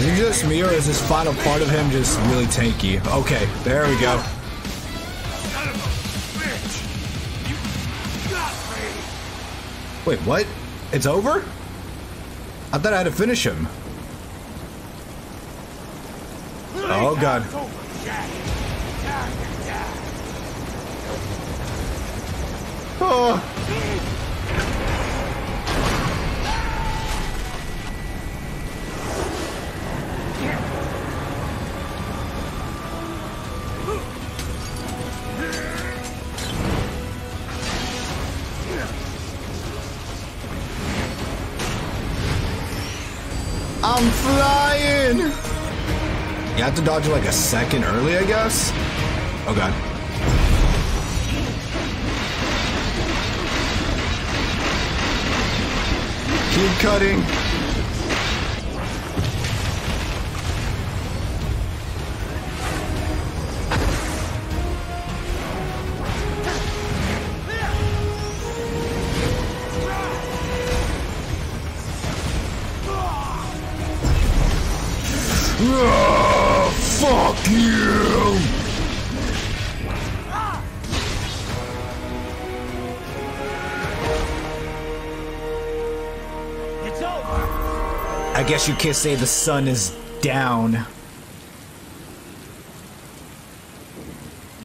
Is it just me, or is this final part of him just really tanky? Okay, there we go. Son of a bitch! You got me! Wait, what? It's over? I thought I had to finish him. Oh god. It's over, Jack. Oh. I'm flying! You have to dodge like a second early, I guess? Oh god. Keep cutting. Oh, fuck you! It's over. I guess you could say the sun is down.